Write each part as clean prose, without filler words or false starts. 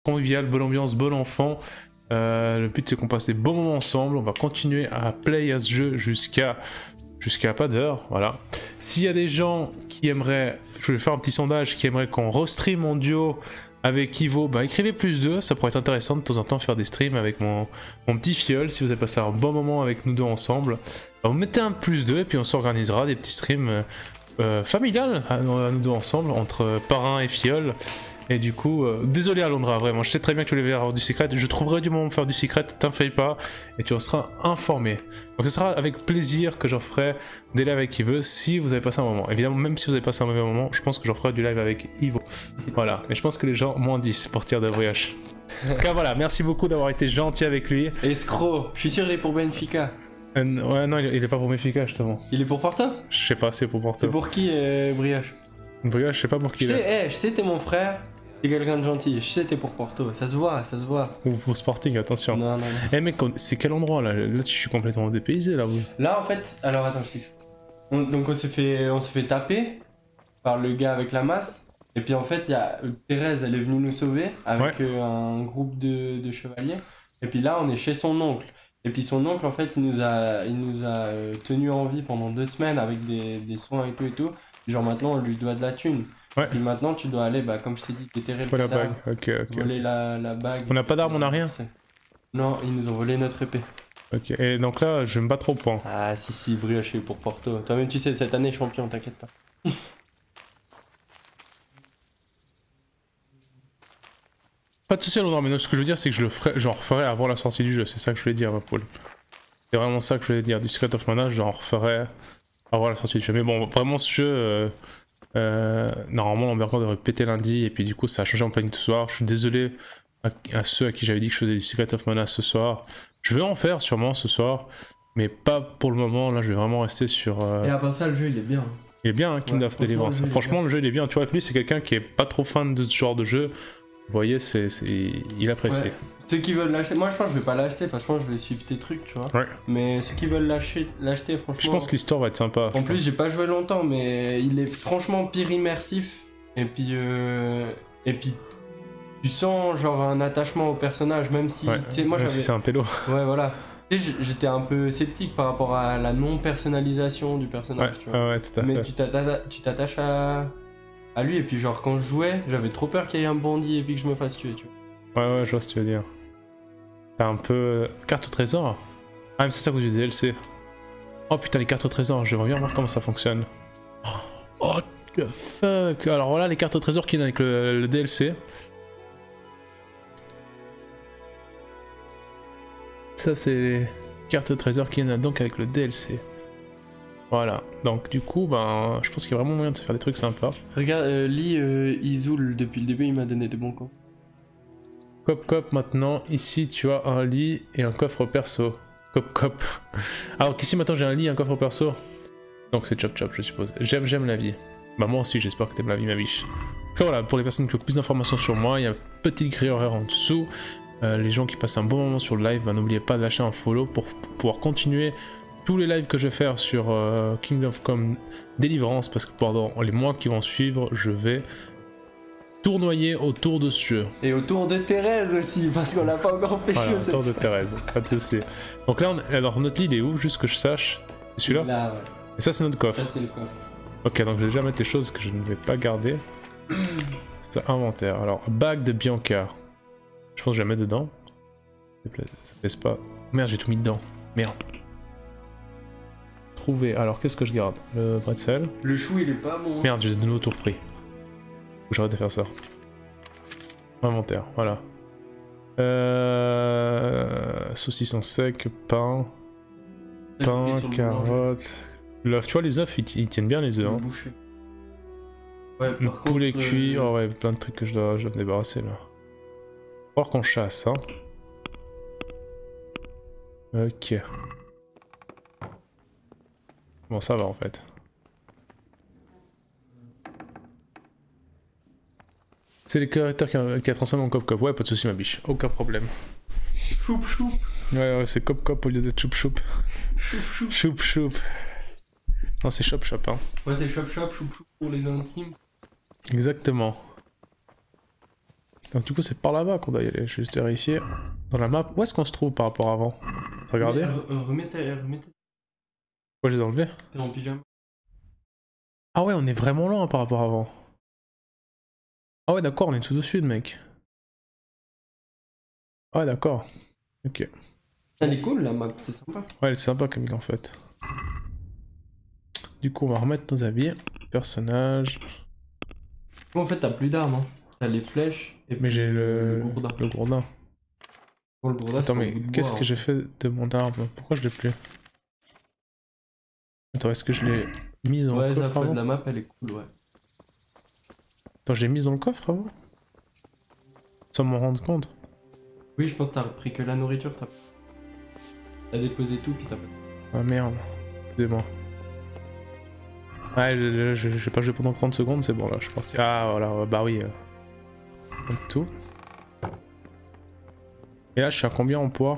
convivial, bonne ambiance, bon enfant. Le but c'est qu'on passe des bons moments ensemble. On va continuer à play à ce jeu jusqu'à pas d'heure, voilà. S'il y a des gens qui aimeraient, je vais faire un petit sondage, qui aimeraient qu'on restream en duo avec Ivo, bah écrivez +2, ça pourrait être intéressant de temps en temps faire des streams avec mon petit filleul. Si vous avez passé un bon moment avec nous deux ensemble, bah vous mettez un +2 et puis on s'organisera des petits streams familiales à nous deux ensemble, entre parrain et filleul. Et du coup, désolé Alondra, vraiment, je sais très bien que tu voulais avoir du secret, je trouverai du moment pour faire du secret, t'inquiète pas, et tu en seras informé. Donc ce sera avec plaisir que j'en ferai des lives avec Ivo si vous avez passé un moment. Évidemment, même si vous avez passé un mauvais moment, je pense que j'en ferai du live avec Ivo. Voilà, mais je pense que les gens, -10 pour tirer de brioche. En tout cas, voilà, merci beaucoup d'avoir été gentil avec lui. Escroc, je suis sûr il est pour Benfica. Ouais, non, il est pas pour Benfica, justement. Il est pour Porto? Je sais pas, c'est pour Porto. C'est pour qui, Brioche? Brioche, je sais pas pour qui il est. Je sais, t'es mon frère. T'es quelqu'un de gentil, je sais t'es pour Porto, ça se voit, ça se voit. Ou pour Sporting, attention. Non. Eh mec, c'est quel endroit là? Là, je suis complètement dépaysé là. Là en fait, alors attends, je t'explique. Donc on s'est fait taper par le gars avec la masse. Et puis en fait, il y a Thérèse, elle est venue nous sauver avec un groupe de chevaliers. Et puis là, on est chez son oncle. Et puis son oncle, en fait, il nous a tenu en vie pendant 2 semaines avec des soins et tout. Genre maintenant, on lui doit de la thune. Ouais. Et maintenant, tu dois aller, bah, comme je t'ai dit, déterrer la bague. Ok. Voler la bague. On n'a pas d'arme, on n'a rien. Non, ils nous ont volé notre épée. Ok, et donc là, je vais me battre au point. Ah, si, Brioche pour Porto. Toi-même, tu sais, cette année, champion, t'inquiète pas. Pas de soucis, Alondra, mais ce que je veux dire, c'est que j'en referai avant la sortie du jeu. C'est ça que je voulais dire, ma poule. C'est vraiment ça que je voulais dire. Du Secret of Mana, j'en referai avant la sortie du jeu. Mais bon, vraiment, ce jeu. Normalement l'Ambercore devrait péter lundi et puis du coup ça a changé en planning ce soir. Je suis désolé à ceux à qui j'avais dit que je faisais du Secret of Mana ce soir. Je vais en faire sûrement ce soir, mais pas pour le moment. Là je vais vraiment rester sur... Et à part ça, le jeu il est bien. Il est bien, hein, Kind of Deliverance. Franchement le jeu il est bien. Tu vois que lui c'est quelqu'un qui est pas trop fan de ce genre de jeu. Vous voyez, il apprécie. Ouais. Ceux qui veulent l'acheter, moi je pense que je vais pas l'acheter parce que moi je vais suivre tes trucs, tu vois. Ouais. Mais ceux qui veulent l'acheter, franchement. Je pense que l'histoire va être sympa. En plus, j'ai pas joué longtemps, mais il est franchement pire immersif. Et puis tu sens genre un attachement au personnage, même si. Ouais. Tu sais, moi même j'avais. si c'est un pélo. Ouais, voilà. Tu sais, j'étais un peu sceptique par rapport à la non-personnalisation du personnage, tu vois. Ouais, tout à fait. Mais tu t'attaches à lui, et puis genre quand je jouais, j'avais trop peur qu'il y ait un bandit et puis que je me fasse tuer, tu vois. Ouais, je vois ce que tu veux dire. T'as un peu... Carte au trésor? Ah, mais c'est ça que du DLC. Oh putain, les cartes au trésor, j'aimerais bien voir comment ça fonctionne. Oh, the fuck. Alors voilà les cartes au trésor qui viennent avec le DLC. Ça, c'est les cartes au trésor qui viennent donc avec le DLC. Voilà, donc du coup, ben, je pense qu'il y a vraiment moyen de se faire des trucs sympas. Regarde, lis Izoul, depuis le début, il m'a donné des bons conseils. Cop maintenant, ici tu as un lit et un coffre perso. Cop. Alors qu'ici maintenant j'ai un lit et un coffre perso. Donc c'est chop je suppose. J'aime la vie. Bah moi aussi j'espère que t'aimes la vie ma biche. En tout cas voilà, pour les personnes qui ont plus d'informations sur moi, il y a une petite grille horaire en dessous. Les gens qui passent un bon moment sur le live, bah, n'oubliez pas de lâcher un follow pour pouvoir continuer tous les lives que je vais faire sur Kingdom Come Deliverance, parce que pendant les mois qui vont suivre, je vais tournoyer autour de ce jeu. Et autour de Thérèse aussi, parce qu'on l'a pas encore pêché. Voilà, autour de Thérèse, pas de soucis. Donc là, alors notre lit il est où, juste que je sache? C'est celui-là? Là, ouais. Et ça c'est notre coffre? Ça c'est le coffre. Ok, donc je vais déjà mettre les choses que je ne vais pas garder. C'est inventaire. Alors, bague de Bianca. Je pense que je vais la mettre dedans. Ça pèse pas. Merde, j'ai tout mis dedans. Merde. Trouver. Alors, qu'est-ce que je garde? Le bretzel. Le chou il est pas bon. Merde, j'ai de nouveau tout repris. J'arrête de faire ça. Inventaire, voilà. Saucisson sec, pain, carottes, l'œuf. Tu vois les œufs, ils tiennent bien les œufs. Hein. Ouais, Le poulet cuit, oh ouais, plein de trucs que je dois me débarrasser là. Faut voir qu'on chasse, hein. Ok. Bon, ça va en fait. C'est les caractères qui a transformé en Cop. Ouais, pas de soucis ma biche, aucun problème. Choup. Ouais, c'est Cop au lieu d'être choup. Choup. Non, c'est chop, hein. Ouais, c'est choup pour les intimes. Exactement. Donc du coup c'est par là-bas qu'on doit y aller, je vais juste vérifier. Dans la map, où est-ce qu'on se trouve par rapport à avant? Regardez. Remettez. Pourquoi je les ai enlevés? T'es en pyjama. Ah ouais, on est vraiment loin par rapport à avant. Ah ouais d'accord, on est tout au sud mec. Ah ouais d'accord. Ok. Elle est cool la map, c'est sympa. Ouais elle est sympa comme il en fait. Du coup on va remettre nos habits. Personnage. En fait t'as plus d'armes, hein. T'as les flèches et Mais puis j'ai le gourdin. Le gourdin. Bon, le gourdin, Attends c'est un mais bout de qu'est-ce bois, que hein. j'ai fait de mon arme? Pourquoi je l'ai plus? Attends, est-ce que je l'ai mise dans le Ouais, coffre la fin avant? de la map elle est cool, ouais. Attends, je l'ai mise dans le coffre avant? Sans m'en rendre compte. Oui, je pense que t'as pris que la nourriture, t'as déposé tout, puis t'as pas. Ah merde. Excusez-moi. Ouais, j'ai pas joué pendant 30 secondes, c'est bon là, je suis parti. Ah voilà, bah oui. Donc tout. Et là, je suis à combien en poids?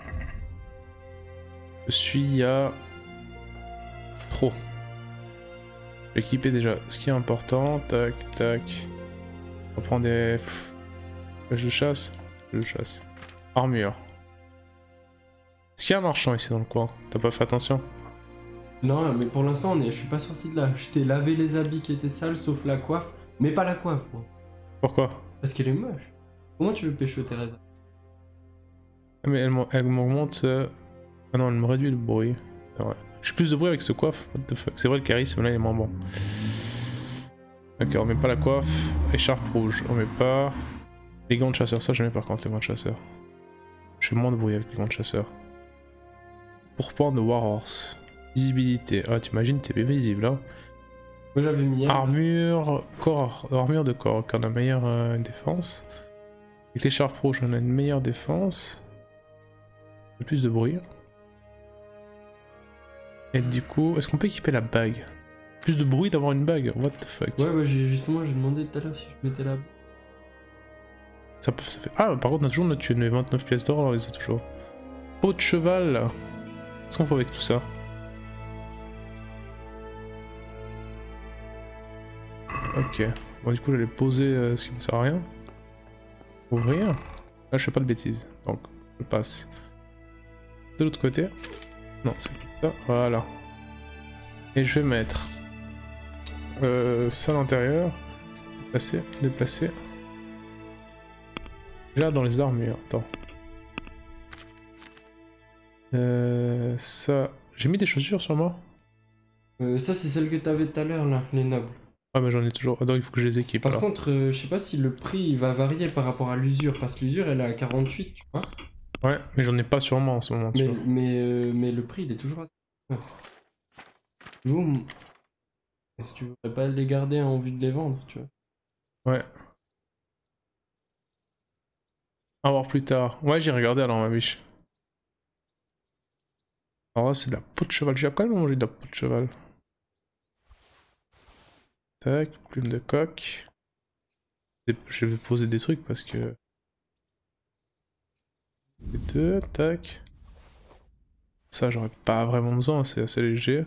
Je suis à... Trop. Je vais équiper déjà ce qui est important. Tac, tac. On va prendre des... Flèches de chasse. Flèches de chasse. Armure. Est-ce qu'il y a un marchand ici dans le coin? T'as pas fait attention? Non, mais pour l'instant, je suis pas sorti de là. Je t'ai lavé les habits qui étaient sales, sauf la coiffe. Mais pas la coiffe, moi. Pourquoi? Parce qu'elle est moche. Comment tu veux pécho Thérèse? Ah, mais elle m'augmente... Ah non, elle me réduit le bruit. C'est vrai. Je suis plus de bruit avec ce coiffe. What the fuck. C'est vrai le charisme là il est moins bon. Ok, on met pas la coiffe. Écharpe rouge, on met pas. Les gants de chasseur, ça je mets par contre les gants de chasseur. Je fais moins de bruit avec les gants de chasseur. Pourpoint de Warhorse. Visibilité. Ah t'imagines t'es bien visible là. Moi j'avais mis. Armure corps. Armure de corps. On a une meilleure défense. Avec l'écharpe rouge on a une meilleure défense. Un peu plus de bruit. Et du coup, est-ce qu'on peut équiper la bague? Plus de bruit d'avoir une bague, what the fuck. Ouais, justement, j'ai demandé tout à l'heure si je mettais la. Ça fait... Ah, par contre, on a toujours notre thune, les 29 pièces d'or, on les a toujours. Peau de cheval. Qu'est-ce qu'on fait avec tout ça? Ok. Bon, du coup, j'allais poser ce qui me sert à rien. Ouvrir. Là, je fais pas de bêtises, donc je passe. De l'autre côté. Non, c'est ça. Voilà. Et je vais mettre ça à l'intérieur. Déplacer, déplacer. Là dans les armures, attends. Ça. J'ai mis des chaussures sur moi? Ça, c'est celle que t'avais tout à l'heure, là, les nobles. Ah, mais j'en ai toujours. Attends, il faut que je les équipe. Par contre, je sais pas si le prix il va varier par rapport à l'usure, parce que l'usure elle est à 48, tu vois. Ouais, mais j'en ai pas sur moi en ce moment. Tu vois. Mais le prix il est toujours à 9. Boum. Est-ce que tu voudrais pas les garder en vue de les vendre, tu vois? Ouais. À voir plus tard. Ouais, j'ai regardé alors ma biche. Alors là, c'est de la peau de cheval. J'ai quand même mangé de la peau de cheval. Tac, plume de coq. Je vais poser des trucs parce que... Les deux, tac. Ça, j'aurais pas vraiment besoin, c'est assez léger.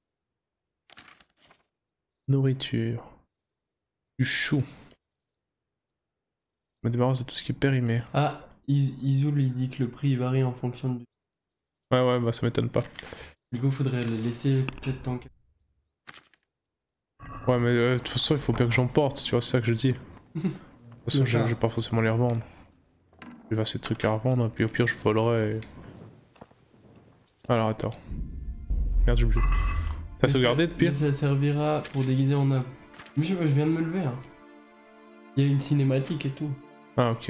Nourriture. Du chou. Je me débarrasse de tout ce qui est périmé. Ah, Izoul il dit que le prix il varie en fonction du. Ouais, bah ça m'étonne pas. Du coup, faudrait les laisser peut-être tant que. Ouais, mais de toute façon, il faut bien que j'en porte, tu vois, c'est ça que je dis. De toute façon, je vais pas forcément les revendre. J'ai assez de trucs à revendre, puis au pire, je volerai. Et... Alors, attends. Merde, j'ai oublié. T'as sauvegardé depuis? Ça servira pour déguiser en œuvre. Mais je viens de me lever. Hein. Il y a une cinématique et tout. Ah, ok.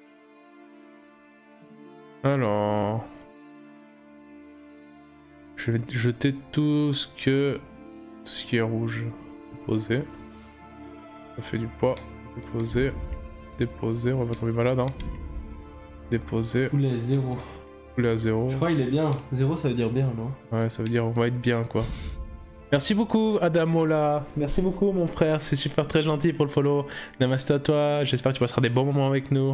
Alors... Je vais jeter tout ce qui est rouge. Déposer. Ça fait du poids. Déposer. Déposer. On va pas tomber malade, hein. Déposer. Poulet 0. Poulet à 0. Je crois qu'il est bien. 0 ça veut dire bien, non? Ouais, ça veut dire on va être bien, quoi. Merci beaucoup Adamola, merci beaucoup mon frère, c'est super très gentil pour le follow. Namaste à toi, j'espère que tu passeras des bons moments avec nous.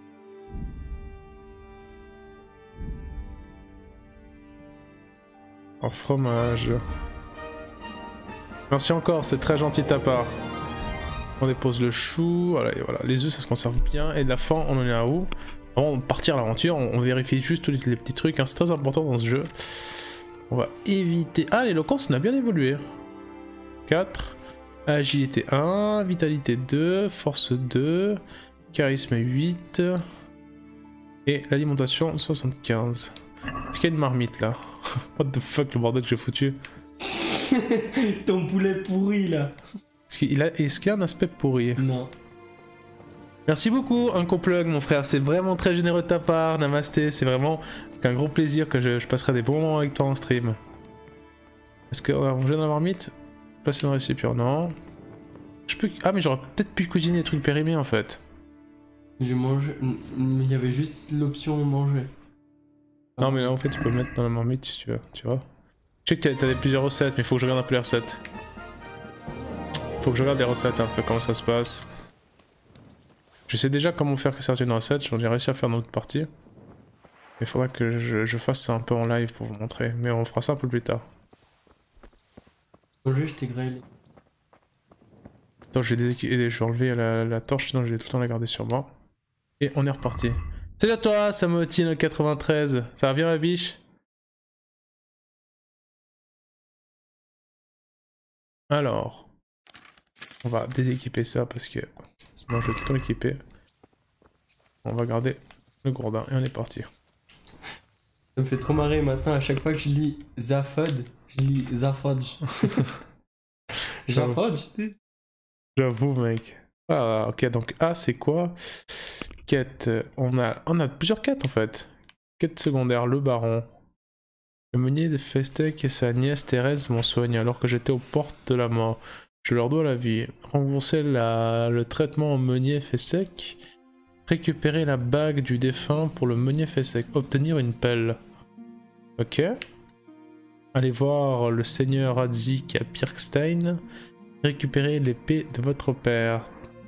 En fromage. Merci encore, c'est très gentil de ta part. On dépose le chou, voilà, et voilà. Les œufs ça se conserve bien. Et de la fin, on en est à où? Avant de partir à l'aventure, on vérifie juste tous les petits trucs, hein. C'est très important dans ce jeu. On va éviter... Ah, l'éloquence, on a bien évolué. 4, agilité 1, vitalité 2, force 2, charisme 8, et l'alimentation 75. Est-ce qu'il y a une marmite là? What the fuck, le bordel que j'ai foutu. Ton poulet pourri là. Est-ce qu'il y a un aspect pourri? Non. Merci beaucoup, Uncoplug, mon frère, c'est vraiment très généreux de ta part, namasté, c'est vraiment un gros plaisir que je passerai des bons moments avec toi en stream. Est-ce qu'on va manger dans la marmite? Passer dans le récipient, non. Je peux... Ah mais j'aurais peut-être pu cuisiner des trucs périmés en fait. J'ai mangé... Il y avait juste l'option manger. Non mais là en fait tu peux le mettre dans la marmite si tu veux, tu vois. Je sais que t'as plusieurs recettes, mais il faut que je regarde un peu les recettes. Faut que je regarde les recettes un peu, comment ça se passe. Je sais déjà comment faire certaines recettes, j'en ai réussi à faire dans l'autre partie. Mais il faudra que je fasse ça un peu en live pour vous montrer, mais on fera ça un peu plus tard. Manger, je t'ai grillé. Attends, je vais enlever la torche, sinon je vais tout le temps la garder sur moi. Et on est reparti. Salut à toi, Samotine93, ça va bien ma biche? Alors, on va déséquiper ça parce que sinon je vais tout le temps équiper. On va garder le gourdin et on est parti. Ça me fait trop marrer maintenant, à chaque fois que je lis Zafod, je lis Zafodj. Zafodj, tu sais. J'avoue mec. Ah ok, donc A c'est quoi? Quête, on a plusieurs quêtes en fait. Quête secondaire, le baron. Le meunier de Festec et sa nièce Thérèse m'ont soigné alors que j'étais aux portes de la mort. Je leur dois la vie. Rembourser le traitement au meunier Festec. Récupérer la bague du défunt pour le meunier Festec. Obtenir une pelle. Ok. Allez voir le seigneur Radzik à Pirkstein. Récupérer l'épée de votre père.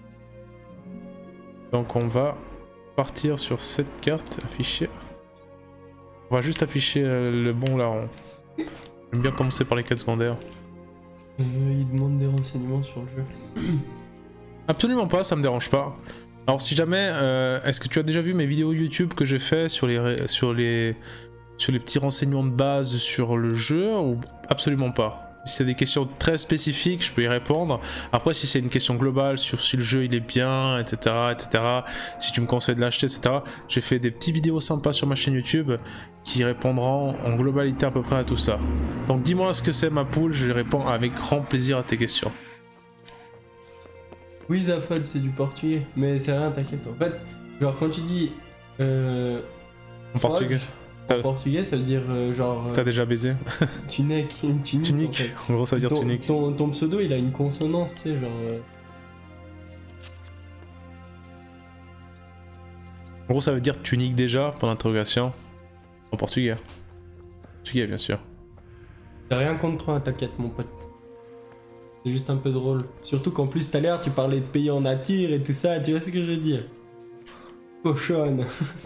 Donc on va partir sur cette carte affichée. On va juste afficher le bon larron. J'aime bien commencer par les quêtes secondaires. Il demande des renseignements sur le jeu. Absolument pas, ça me dérange pas. Alors si jamais, est-ce que tu as déjà vu mes vidéos YouTube que j'ai fait sur les petits renseignements de base sur le jeu ou absolument pas? Si c'est des questions très spécifiques, je peux y répondre. Après, si c'est une question globale sur si le jeu il est bien, etc., si tu me conseilles de l'acheter, etc., j'ai fait des petites vidéos sympas sur ma chaîne YouTube qui répondront en globalité à peu près à tout ça. Donc dis-moi ce que c'est ma poule, je réponds avec grand plaisir à tes questions. Oui, Zafod, c'est du portugais, mais c'est rien, t'inquiète. En fait, genre quand tu dis... En portugais. En portugais, ça veut dire genre... T'as déjà baisé? Tunique. En fait. En gros, ça veut dire tunique. Ton pseudo, il a une consonance, tu sais, genre... En gros, ça veut dire tunique déjà, pour l'interrogation. En portugais. Portugais, bien sûr. T'as rien contre toi, t'inquiète, mon pote. C'est juste un peu drôle. Surtout qu'en plus, tout à l'heure, tu parlais de pays en nature et tout ça, tu vois ce que je veux dire? Cochonne.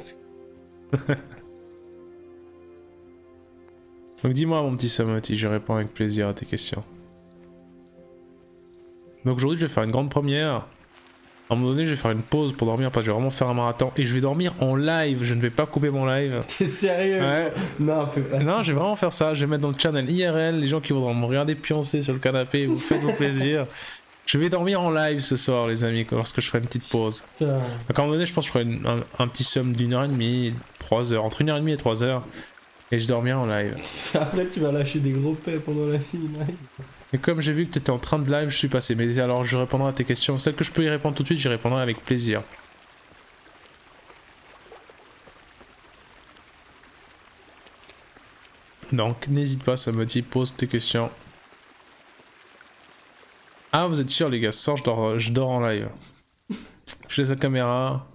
Donc dis-moi mon petit Samoti, je réponds avec plaisir à tes questions. Donc aujourd'hui je vais faire une grande première. À un moment donné je vais faire une pause pour dormir parce que je vais vraiment faire un marathon. Et je vais dormir en live, je ne vais pas couper mon live. T'es sérieux? Ouais. Non, fais pas ça. Non, je vais vraiment faire ça, je vais mettre dans le channel IRL, les gens qui voudront me regarder pioncer sur le canapé, vous faites vos plaisirs. Je vais dormir en live ce soir les amis, lorsque je ferai une petite pause. Putain. Donc à un moment donné je pense que je ferai un petit sum d'1h30, 3 heures, entre 1h30 et 3 heures. Et je dormirai en live. Après tu vas lâcher des gros pets pendant la nuit. Et comme j'ai vu que tu étais en train de live, je suis passé. Mais alors je répondrai à tes questions. Celles que je peux y répondre tout de suite, j'y répondrai avec plaisir. Donc n'hésite pas, Samoti, pose tes questions. Ah vous êtes sûr les gars, ce soir je dors en live. Je laisse la caméra.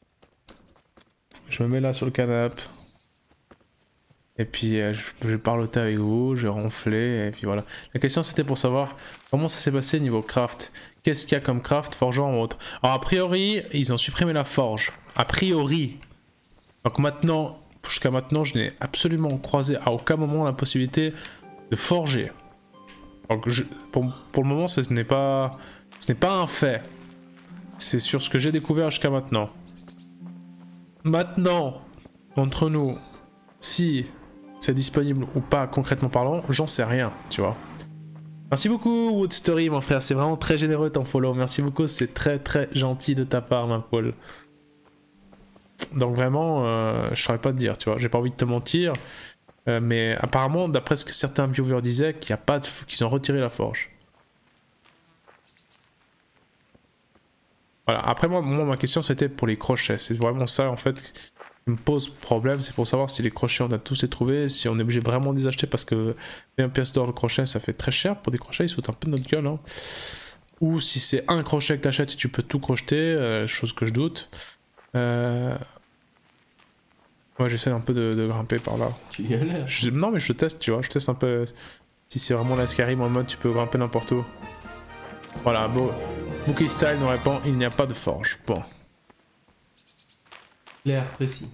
Je me mets là sur le canapé. Et puis je parlotais avec vous, je ronflais, et puis voilà. La question c'était pour savoir comment ça s'est passé niveau craft. Qu'est-ce qu'il y a comme craft, forgeant ou autre. Alors a priori, ils ont supprimé la forge. A priori. Donc maintenant, jusqu'à maintenant, je n'ai absolument croisé à aucun moment la possibilité de forger. Donc pour le moment, ce n'est pas un fait. C'est sur ce que j'ai découvert jusqu'à maintenant. Maintenant, entre nous, si c'est disponible ou pas concrètement parlant, j'en sais rien, tu vois. Merci beaucoup Wood Story mon frère, c'est vraiment très généreux ton follow, merci beaucoup, c'est très très gentil de ta part ma Paul. Donc vraiment, je saurais pas te dire, tu vois, j'ai pas envie de te mentir, mais apparemment d'après ce que certains viewers disaient, qu'il y a pas de, qu'ils ont retiré la forge. Voilà, après moi ma question c'était pour les crochets, c'est vraiment ça en fait qui me pose problème, c'est pour savoir si les crochets on a tous les trouvés, si on est obligé vraiment de les acheter parce que 20 pièces d'or le crochet ça fait très cher pour des crochets, ils se foutent un peu de notre gueule hein. Ou si c'est un crochet que t'achètes et tu peux tout crocheter, chose que je doute. Moi j'essaie un peu de grimper par là. Tu galères. Non mais je teste tu vois, je teste un peu si c'est vraiment la Skyrim en mode tu peux grimper n'importe où. Voilà, bon. Bookie Style nous répond, il n'y a pas de forge. Bon. Clair, précis.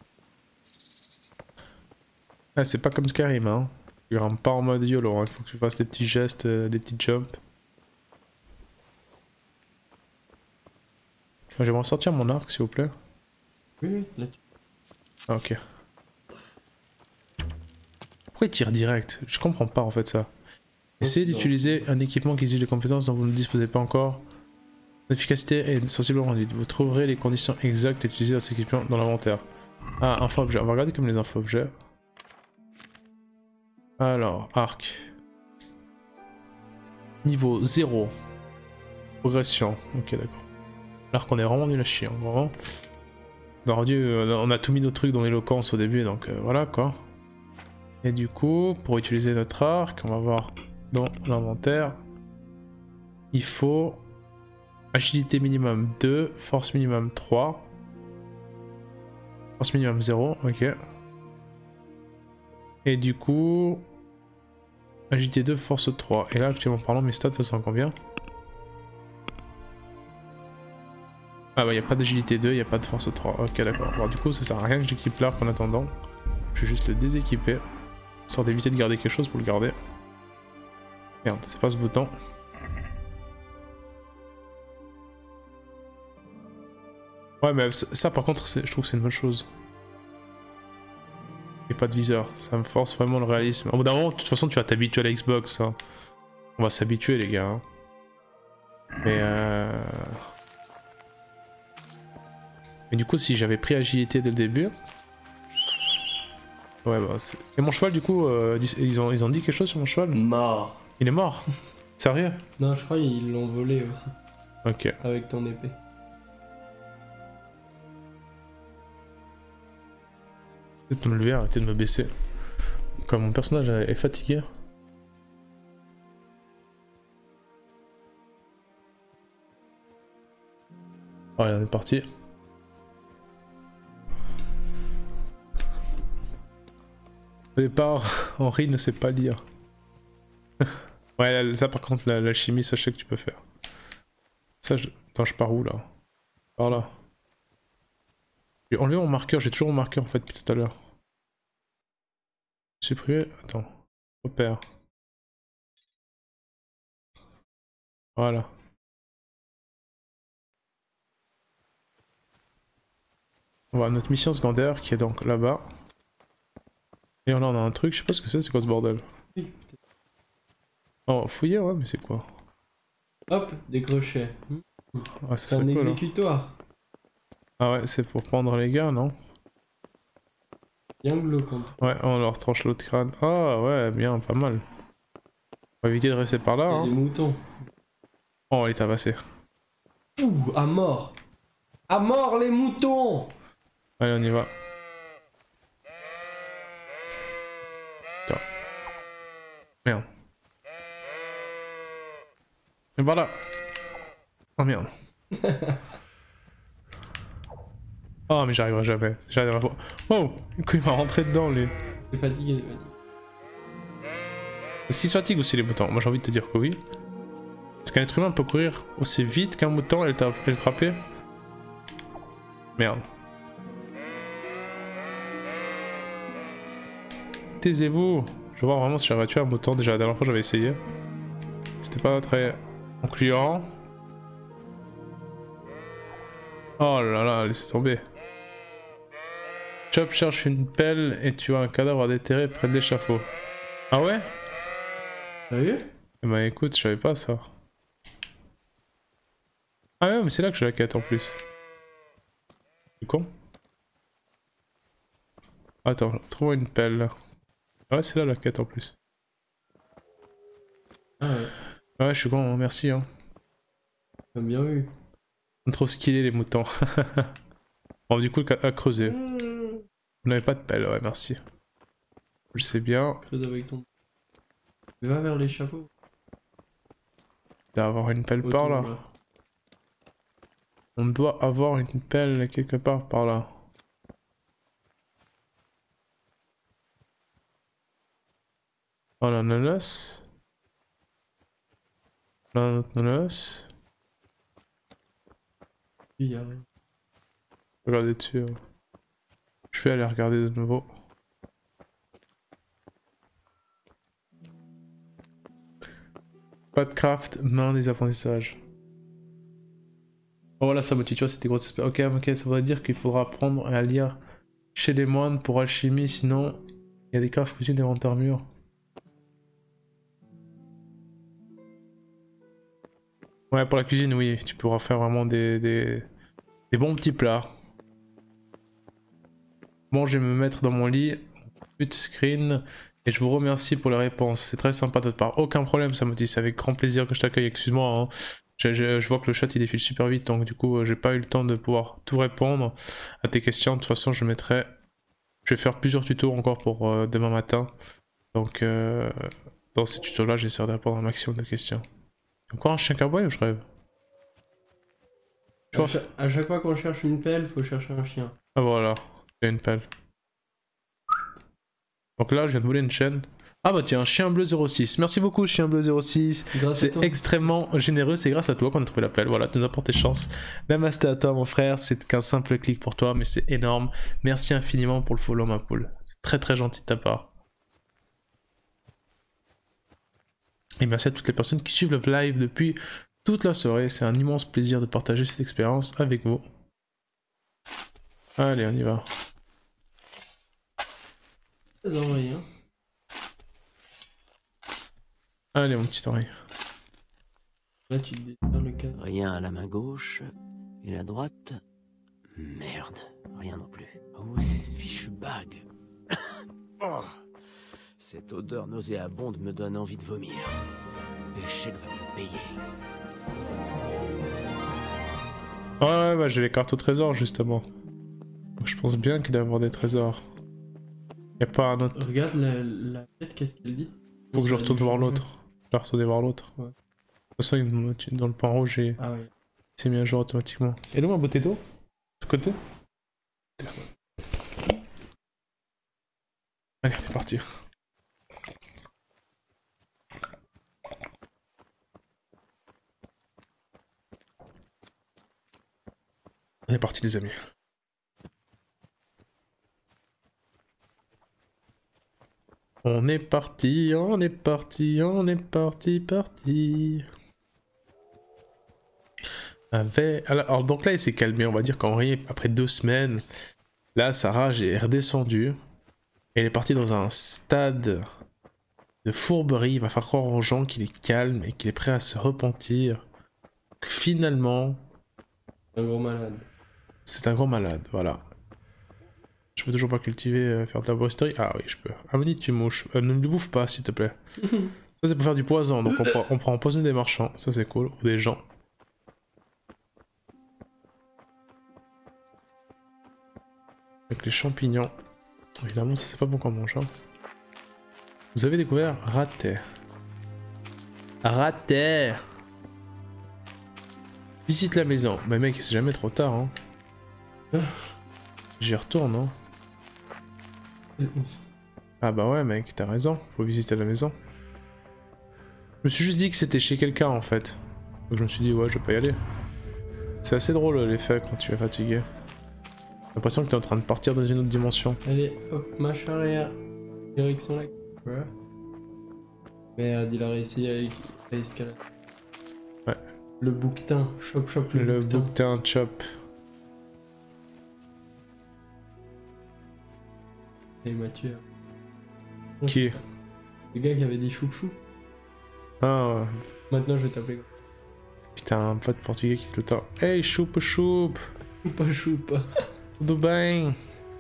Ah, c'est pas comme Skyrim, hein. Tu grimpes pas en mode YOLO, hein. Il faut que tu fasses des petits gestes, des petits jumps. J'aimerais sortir mon arc, s'il vous plaît. Oui, là tu... Ah, ok. Pourquoi il tire direct? Je comprends pas en fait ça. Essayez d'utiliser un équipement qui exige des compétences dont vous ne disposez pas encore. L'efficacité est sensiblement réduite. Vous trouverez les conditions exactes d'utiliser cet équipement dans l'inventaire. Ah, info-objet. On va regarder comme les info-objets. Alors, arc. Niveau 0. Progression. Ok, d'accord. L'arc, on est vraiment nul à chier. Vraiment. On a tout mis nos trucs dans l'éloquence au début, donc voilà quoi. Et du coup, pour utiliser notre arc, on va voir dans l'inventaire. Il faut agilité minimum 2, force minimum 3. Force minimum 0, ok. Et du coup, agilité 2, force 3. Et là, actuellement parlant, mes stats sont combien? Ah bah, il n'y a pas d'agilité 2, il n'y a pas de force 3. Ok, d'accord. Bon, du coup, ça sert à rien que j'équipe l'arc en attendant. Je vais juste le déséquiper. Histoire d'éviter de garder quelque chose pour le garder. Merde, c'est pas ce bouton. Ouais, mais ça par contre, je trouve que c'est une bonne chose. Et pas de viseur, ça me force vraiment le réalisme. Au bout d'un moment, de toute façon, tu vas t'habituer à la Xbox. Hein. On va s'habituer, les gars. Hein. Mais du coup, si j'avais pris agilité dès le début. Ouais, bah. Et mon cheval, du coup, ils ont dit quelque chose sur mon cheval? Mort. Il est mort? Sérieux? Non, je crois qu'ils l'ont volé aussi. Ok. Avec ton épée. Peut-être me lever, arrêter de me baisser. Comme mon personnage est fatigué. Allez, on est parti. Au départ, Henri ne sait pas lire. Ouais, ça par contre, l'alchimie, ça je sais que tu peux faire. Ça, attends, je pars où là? Par là. J'ai enlevé mon marqueur, j'ai toujours mon marqueur en fait depuis tout à l'heure. Supprimer, attends. Repère. Voilà. On va à notre mission secondaire qui est donc là-bas. Et là on a un truc, je sais pas ce que c'est quoi ce bordel? Oh, fouiller, ouais, mais c'est quoi? Hop, des crochets. Ah, c'est un exécutoire. Ah ouais, c'est pour prendre les gars, non? Bien glauque. Ouais, on leur tranche l'autre crâne. Ah ouais, bien, pas mal. On va éviter de rester par là. Il y a hein. des moutons. Oh, on va les tabasser. Ouh, à mort. À mort les moutons. Allez, on y va. Tiens. Merde. Et voilà. Oh merde. Oh mais j'arriverai jamais. J'arriverai pas. Oh, il m'a rentré dedans lui. T'es fatigué, t'es fatigué. Est-ce qu'ils se fatiguent aussi les moutons? Moi j'ai envie de te dire que oui. Est-ce qu'un être humain peut courir aussi vite qu'un mouton et le frapper? Merde. Taisez-vous. Je vais voir vraiment si j'arrive à tuer un mouton. Déjà la dernière fois j'avais essayé. C'était pas très concluant. Oh là là, laissez tomber. Chop cherche une pelle et tu as un cadavre à déterrer près de l'échafaud. Ah ouais? Sérieux? Bah écoute, je savais pas ça. Ah ouais, mais c'est là que j'ai la quête en plus. C'est con. Attends, trouve une pelle. Ah ouais, c'est là la quête en plus. Ah ouais. Ouais, je suis con, merci. Hein. T'as bien vu. Ils sont trop skillés les moutons. Bon, du coup, à creuser. Vous n'avez pas de pelle, ouais, merci. Je sais bien. Creuse avec ton. Va vers l'échafaud. D'avoir une pelle par là. On doit avoir une pelle quelque part par là. Oh l'ananas. L'ananas. Il y a rien. Regardez dessus. Hein. Je vais aller regarder de nouveau. Pas de craft, main des apprentissages. Oh voilà, ça me tu vois, c'était grosse. Ok, ok, ça voudrait dire qu'il faudra apprendre à lire chez les moines pour alchimie, sinon il y a des caves cuisine et inventaire mur. Ouais, pour la cuisine, oui, tu pourras faire vraiment des bons petits plats. Bon, je vais me mettre dans mon lit, but screen, et je vous remercie pour les réponses. C'est très sympa de votre part. Aucun problème, ça me dit, c'est avec grand plaisir que je t'accueille. Excuse-moi, hein. Je vois que le chat il défile super vite, donc du coup, j'ai pas eu le temps de pouvoir tout répondre à tes questions. De toute façon, je vais faire plusieurs tutos encore pour demain matin. Donc, dans ces tutos-là, j'essaierai de répondre à un maximum de questions. Encore un chien cowboy ou je rêve? À chaque fois qu'on cherche une pelle, faut chercher un chien. Ah voilà, il y a une pelle. Donc là, je viens de voler une chaîne. Ah bah tiens, Chien Bleu 06. Merci beaucoup, Chien Bleu 06. C'est extrêmement généreux, c'est grâce à toi qu'on a trouvé l'appel. Voilà, tu nous as porté chance. Même à toi, mon frère, c'est qu'un simple clic pour toi, mais c'est énorme. Merci infiniment pour le follow, ma poule. C'est très très gentil de ta part. Et merci à toutes les personnes qui suivent le live depuis toute la soirée. C'est un immense plaisir de partager cette expérience avec vous. Allez, on y va. Allez, mon petit oreille. Là, tu te déterres le cadre. Rien à la main gauche. Et la droite. Merde, rien non plus. Oh, cette fichue bague. Oh, cette odeur nauséabonde me donne envie de vomir. L'échec va me payer. Ouais, bah j'ai les cartes au trésor, justement. Donc, je pense bien qu'il doit y avoir des trésors. Y'a pas un autre. Regarde la tête, qu'est-ce qu'elle dit? Faut que je retourne voir l'autre. Je vais retourner voir l'autre. Ouais. De toute façon, dans le point rouge, il s'est mis à jour automatiquement. Et là, ma bouteille d'eau? De ce côté? Allez, on est parti. On est parti, les amis. On est parti, on est parti, on est parti. Alors donc là il s'est calmé, on va dire qu'en vrai après 2 semaines, là sa rage est redescendue. Elle est partie dans un stade de fourberie, il va faire croire aux gens qu'il est calme et qu'il est prêt à se repentir. Finalement... Un gros malade. C'est un gros malade, voilà. Je peux toujours pas cultiver, faire de la bosserie. Ah oui, je peux. Amélie, tu mouches. Ne le bouffe pas, s'il te plaît. Ça, c'est pour faire du poison. Donc, on prend empoisonner des marchands. Ça, c'est cool. Ou des gens. Avec les champignons. Évidemment, ça, c'est pas bon qu'on mange. Hein. Vous avez découvert raté. Raté. Visite la maison. Mais mec, c'est jamais trop tard. Hein. J'y retourne, hein. Ah bah ouais mec, t'as raison, faut visiter la maison. Je me suis juste dit que c'était chez quelqu'un en fait. Donc je me suis dit ouais, je vais pas y aller. C'est assez drôle l'effet quand tu es fatigué. J'ai l'impression que t'es en train de partir dans une autre dimension. Allez, hop, marche arrière. Direction là. Ouais. Merde, il a réussi à escalader. Ouais. Le bouquetin, chop le bouquetin, chop. il m'a tué. Qui? Le gars qui avait des choup-choup. Ah ouais. Maintenant je vais t'appeler. Putain, un pote portugais qui dit tout le temps. Hey, choupe choupe! Choupa choupa. Tudo bem?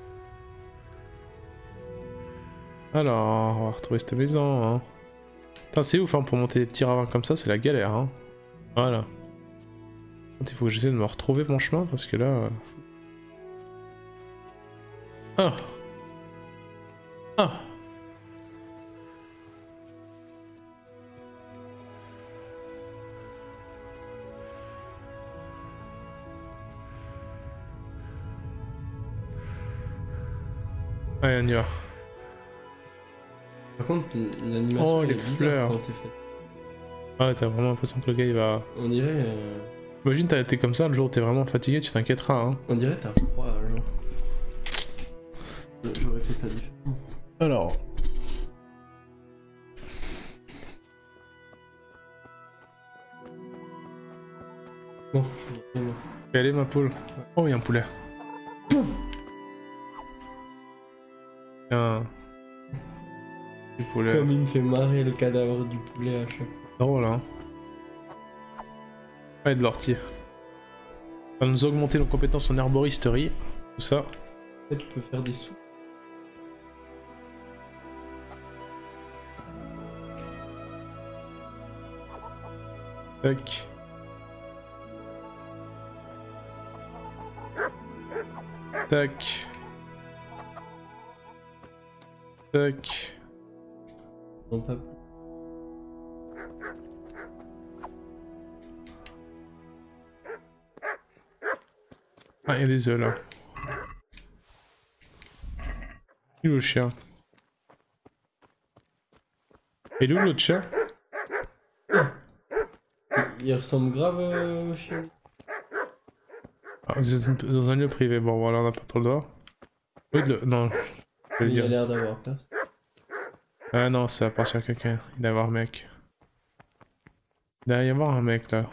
Alors, on va retrouver cette maison. Hein. Putain, c'est ouf, hein, pour monter des petits ravins comme ça, c'est la galère. Hein. Voilà. Il faut que j'essaie de me retrouver mon chemin parce que là. Ah! Ah! Allez, on y va. Par contre, l'animation. Oh, les est bizarre fleurs. quand t'es fait. Ah ouais, t'as vraiment l'impression que le gars il va. On dirait. Imagine, t'as été comme ça le jour où t'es vraiment fatigué, tu t'inquiéteras. Hein. On dirait t'as froid, genre. J'aurais fait ça différemment. Alors. Bon, je vais Allez, ma poule. Oh, il y a un poulet. Tiens. Du poulet. Comme il me fait marrer le cadavre du poulet à chaque fois. Drôle, hein. Ouais, de l'ortie. Ça va nous augmenter nos compétences en herboristerie. Tout ça. En fait, tu peux faire des soupes. Tac. Tac. Tac. Non, pas. Ah, il y a des œufs là. Il est où le chien? Il est où l'autre chien? Il ressemble grave au chien. Ah, vous êtes dans un lieu privé, bon voilà, on n'a pas trop le droit. Oui, non, je vais le Il a dire. l'air d'avoir peur. Ah non, ça appartient à quelqu'un, il doit y avoir un mec. Il doit y avoir un mec là.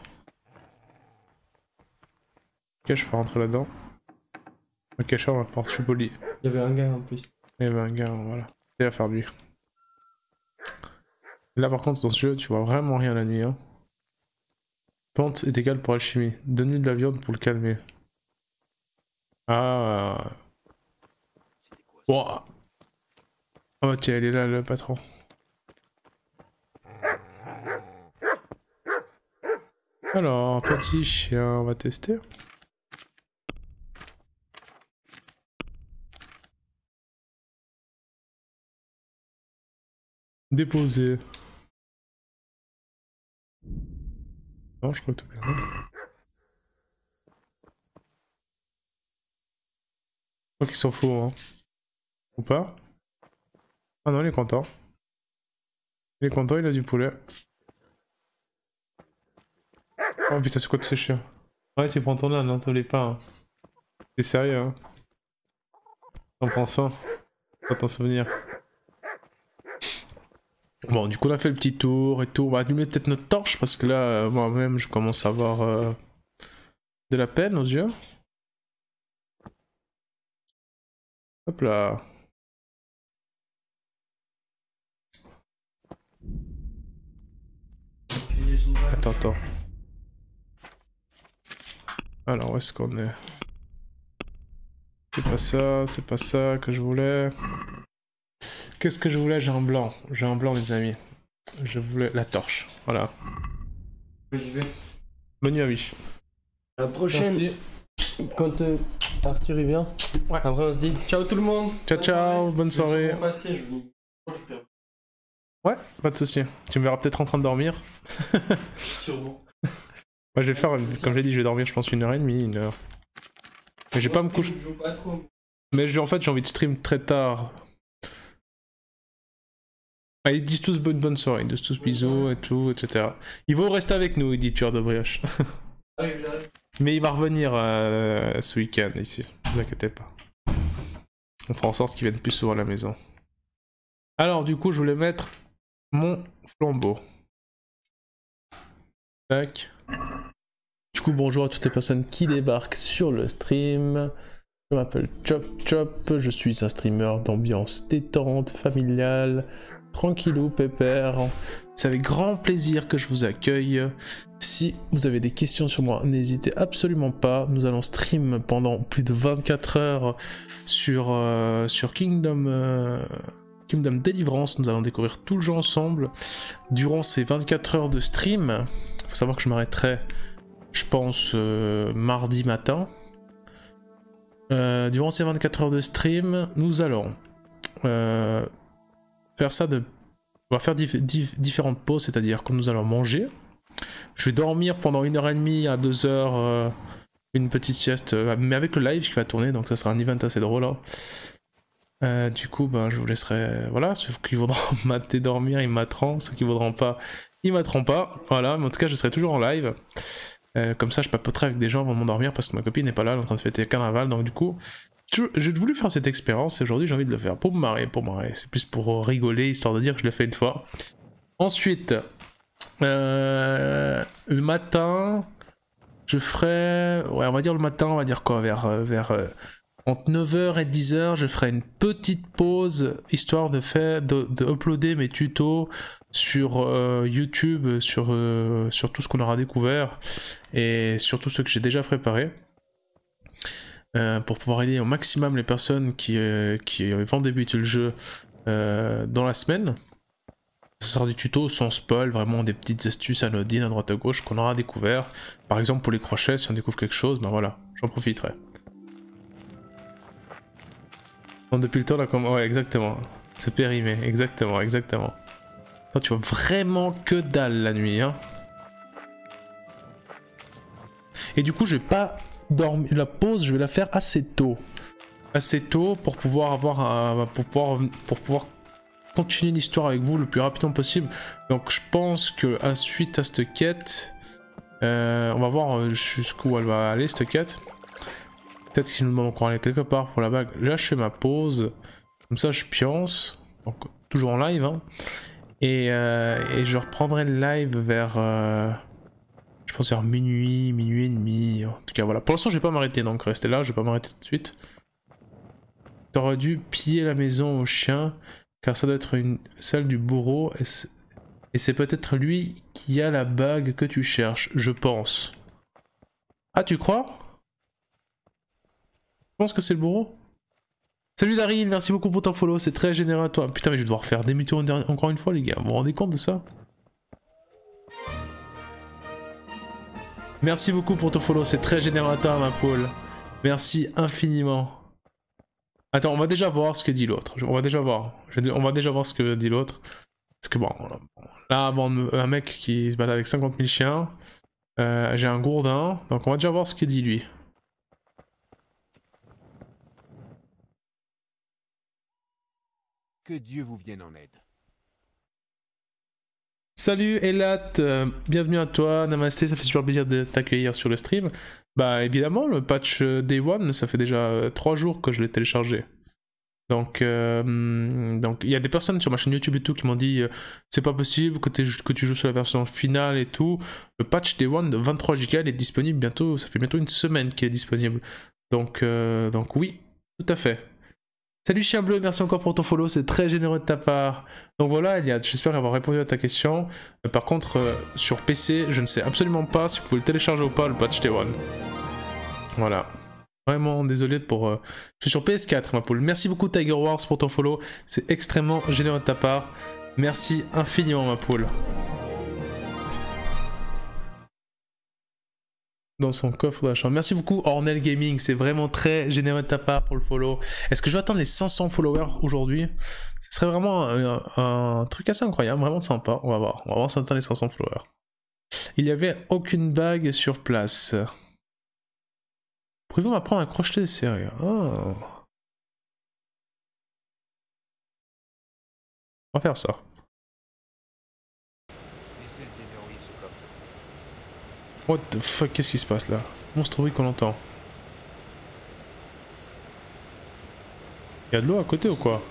Ok, je peux rentrer là-dedans. Ok, je la porte, je suis poli. Il y avait un gars en plus. Il y avait un gars, voilà. Il va faire lui. Là par contre, dans ce jeu, tu vois vraiment rien la nuit. Hein. Pente est égale pour alchimie. Donne-lui de la viande pour le calmer. Ah. Wow. Oh tiens, il est là le patron. Alors, petit chien, on va tester. Déposer. Non, je crois que tout est bien. Je crois qu'il s'en fout, hein. Ou pas? Ah non, il est content. Il est content, il a du poulet. Oh putain, c'est quoi tous ces chiens? Ouais, tu prends ton âne, hein, t'oublies pas. Hein. T'es sérieux, hein? T'en prends soin. Faut t'en souvenir. Bon, du coup, on a fait le petit tour et tout. On va allumer peut-être notre torche parce que là, moi-même, je commence à avoir de la peine aux yeux. Hop là. Attends, attends. Alors, où est-ce qu'on est? C'est pas ça que je voulais. Qu'est-ce que je voulais? J'ai un blanc, les amis. Je voulais la torche, voilà. J'y vais. Bonne nuit à lui. À la prochaine. Merci. Quand Arthur il vient. Ouais. Après on se dit ciao tout le monde. Ciao, ciao, bonne soirée. Ouais, pas de soucis. Tu me verras peut-être en train de dormir. Sûrement. Ouais, je vais faire, comme j'ai dit, je vais dormir, je pense, 1h30, 1h. Mais j'ai pas à me coucher. Je joue pas trop. Mais en fait, j'ai envie de stream très tard. Ah, ils disent tous bonne soirée, ils disent tous bisous et tout, etc. Ils vont rester avec nous, il dit tueur de brioche. J'arrive. Mais il va revenir ce week-end ici, ne vous inquiétez pas. On fera en sorte qu'il vienne plus souvent à la maison. Alors, du coup, je voulais mettre mon flambeau. Tac. Du coup, bonjour à toutes les personnes qui débarquent sur le stream. Je m'appelle Chop Chop, je suis un streamer d'ambiance détente, familiale, tranquillou, pépère. C'est avec grand plaisir que je vous accueille. Si vous avez des questions sur moi, n'hésitez absolument pas. Nous allons stream pendant plus de 24 heures sur Kingdom Deliverance. Nous allons découvrir tout le jeu ensemble. Durant ces 24 heures de stream, il faut savoir que je m'arrêterai, je pense, mardi matin. Durant ces 24 heures de stream, nous allons faire ça de... On va faire différentes pauses, c'est-à-dire que nous allons manger. Je vais dormir pendant 1h30 à 2h, une petite sieste, mais avec le live qui va tourner, donc ça sera un event assez drôle. Hein. Du coup, ben, je vous laisserai... Voilà, ceux qui voudront mater dormir, ils materont. Ceux qui voudront pas, ils materont pas. Voilà, mais en tout cas, je serai toujours en live. Comme ça je papoterai avec des gens avant de m'endormir parce que ma copine n'est pas là, elle est en train de fêter le carnaval, donc du coup j'ai voulu faire cette expérience et aujourd'hui j'ai envie de le faire pour me marrer, c'est plus pour rigoler, histoire de dire que je l'ai fait une fois. Ensuite, le matin, je ferai, ouais on va dire le matin, on va dire quoi, vers entre 9h et 10h, je ferai une petite pause histoire de uploader mes tutos sur YouTube, sur tout ce qu'on aura découvert et surtout ceux que j'ai déjà préparés pour pouvoir aider au maximum les personnes qui vont débuter le jeu dans la semaine. Ce sera des tutos sans spoil, vraiment des petites astuces anodines à droite à gauche qu'on aura découvert. Par exemple pour les crochets, si on découvre quelque chose, ben voilà, j'en profiterai. Donc, depuis le temps là, ouais exactement, c'est périmé, exactement. Toi, tu vois vraiment que dalle la nuit, hein. Et du coup, je vais pas dormir. La pause, je vais la faire assez tôt. Assez tôt pour pouvoir avoir pour pouvoir continuer l'histoire avec vous le plus rapidement possible. Donc, je pense que suite à cette quête, on va voir jusqu'où elle va aller cette quête. Peut-être qu'il nous demande encore aller quelque part pour la bague. Là, je fais ma pause. Comme ça, je pionce. Donc, toujours en live, hein. Et je reprendrai le live vers, je pense vers minuit et demi. En tout cas, voilà. Pour l'instant, je vais pas m'arrêter, donc restez là, je vais pas m'arrêter tout de suite. T'aurais dû piller la maison au chien, car ça doit être celle du bourreau, et c'est peut-être lui qui a la bague que tu cherches, je pense. Ah, tu crois? Je pense que c'est le bourreau? Salut Daryl, merci beaucoup pour ton follow, c'est très généreux à toi. Putain mais je vais devoir faire demi-tour encore une fois les gars, vous vous rendez compte de ça? Merci beaucoup pour ton follow, c'est très généreux à toi ma poule. Merci infiniment. Attends, on va déjà voir ce que dit l'autre. On va déjà voir ce que dit l'autre. Parce que bon, là bon, un mec qui se balade avec 50 000 chiens. J'ai un gourdin, donc on va déjà voir ce que dit lui. Que Dieu vous vienne en aide. Salut Elat, bienvenue à toi, namasté, ça fait super plaisir de t'accueillir sur le stream. Bah évidemment, le patch Day One, ça fait déjà 3 jours que je l'ai téléchargé. Donc il y a des personnes sur ma chaîne YouTube et tout qui m'ont dit c'est pas possible que tu joues sur la version finale et tout. Le patch Day One de 23 Go est disponible bientôt, ça fait bientôt une semaine qu'il est disponible. Donc oui, tout à fait. Salut chien bleu, merci encore pour ton follow, c'est très généreux de ta part. Donc voilà Eliade, j'espère avoir répondu à ta question. Par contre, sur PC, je ne sais absolument pas si vous pouvez le télécharger ou pas, le patch T1. Voilà. Vraiment désolé pour... Je suis sur PS4 ma poule. Merci beaucoup Tiger Wars pour ton follow, c'est extrêmement généreux de ta part. Merci infiniment ma poule. Dans son coffre d'achat. Merci beaucoup Ornel Gaming, c'est vraiment très généreux de ta part pour le follow. Est-ce que je vais atteindre les 500 followers aujourd'hui? Ce serait vraiment un truc assez incroyable, vraiment sympa. On va voir si on atteint les 500 followers. Il n'y avait aucune bague sur place. Pouvez-vous m'apprendre à crocheter des serrures? Oh. On va faire ça. What the fuck, qu'est-ce qui se passe là? Monstre bruit qu'on entend. Y'a de l'eau à côté ou quoi?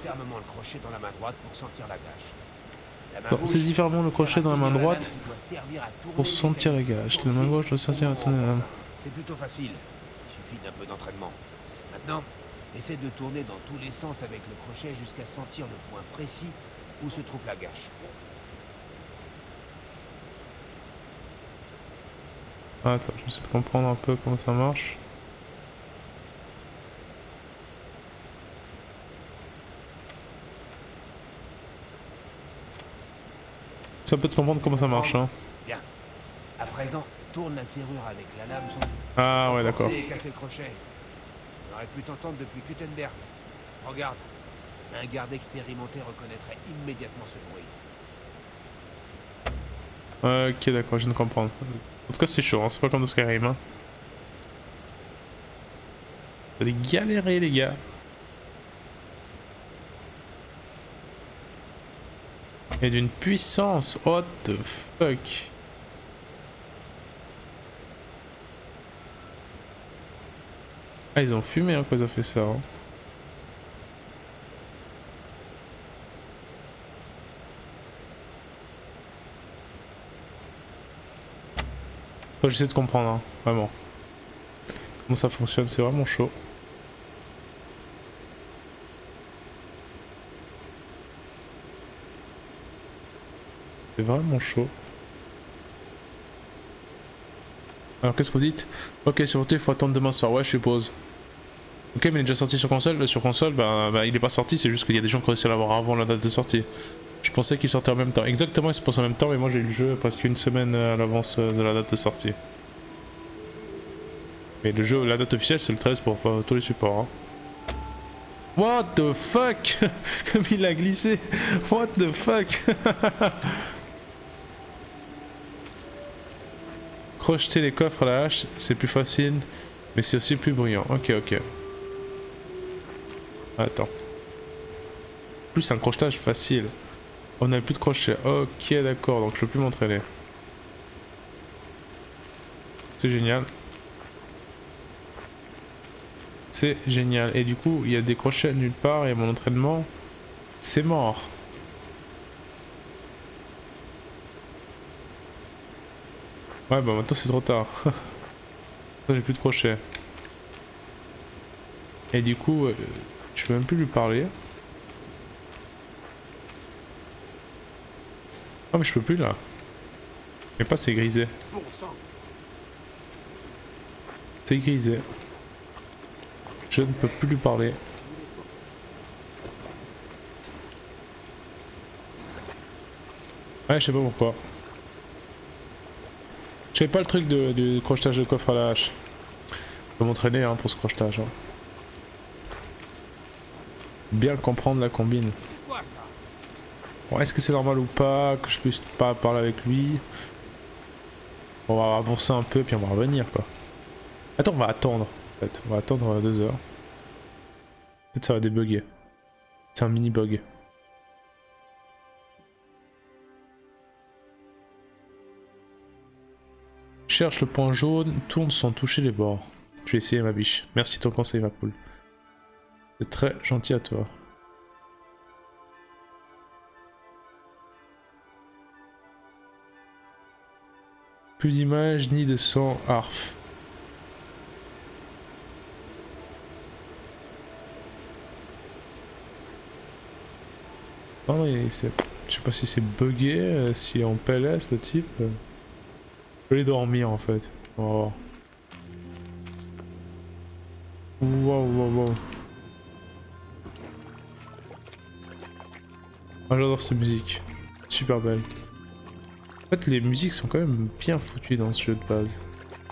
Saisis fermement le crochet dans la main droite pour sentir la gage. La main gauche doit sentir la tonne. C'est plutôt facile. Il suffit d'un peu d'entraînement. Maintenant, essaie de tourner dans tous les sens avec le crochet jusqu'à sentir le point précis où se trouve la gâche. Attends, je vais essayer de comprendre un peu comment ça marche. Ça peut te comprendre comment ça marche, hein. Bien. À présent, tourne la serrure avec la lame sans... Ah ouais, sans d'accord. forcer et casser le crochet. J'aurais pu t'entendre depuis Gutenberg. Regarde. Un garde expérimenté reconnaîtrait immédiatement ce bruit. Ok, d'accord, je viens de comprendre. En tout cas, c'est chaud, hein. C'est pas comme dans Skyrim, hein. Vous allez galérer, les gars. Et d'une puissance, what the fuck. Ah, ils ont fumé hein, quand ils ont fait ça. Hein. J'essaie de comprendre, hein, vraiment. Comment ça fonctionne, c'est vraiment chaud. C'est vraiment chaud. Alors qu'est-ce que vous dites? Ok, sur il faut attendre demain soir. Ouais, je suppose. Ok, mais il est déjà sorti sur console. Sur console, bah, il est pas sorti. C'est juste qu'il y a des gens qui ont réussi à l'avoir avant la date de sortie. Je pensais qu'il sortait en même temps. Exactement, il se passe en même temps. Mais moi, j'ai eu le jeu presque une semaine à l'avance de la date de sortie. Mais le jeu, la date officielle, c'est le 13 pour tous les supports. Hein. What the fuck? Comme il a glissé. What the fuck? Crocheter les coffres à la hache, c'est plus facile, mais c'est aussi plus bruyant. Ok, ok. Attends. En plus, c'est un crochetage facile. On n'a plus de crochet. Ok, d'accord, donc je peux plus m'entraîner. C'est génial. C'est génial. Et du coup, il y a des crochets nulle part et mon entraînement, c'est mort. Ouais, bah maintenant c'est trop tard. J'ai plus de crochet. Et du coup, je peux même plus lui parler. Ah mais je peux plus là. Mais pas c'est grisé. C'est grisé. Je ne peux plus lui parler. Ouais, je sais pas pourquoi. Je savais pas le truc du crochetage de coffre à la hache. Je peux m'entraîner hein, pour ce crochetage. Hein. Bien comprendre la combine. Bon, est-ce que c'est normal ou pas que je puisse pas parler avec lui? On va avancer un peu puis on va revenir quoi. Attends, on va attendre. En fait. On va attendre 2 heures. Peut-être ça va débugger. C'est un mini bug. Cherche le point jaune, tourne sans toucher les bords. Je vais essayer ma biche. Merci de ton conseil ma poule. C'est très gentil à toi. Plus d'images ni de son arf. Non, je sais pas si c'est bugué, si en PLS le type. Je vais aller dormir en fait. On va voir. Wow. Ah, j'adore cette musique. Super belle. En fait, les musiques sont quand même bien foutues dans ce jeu de base.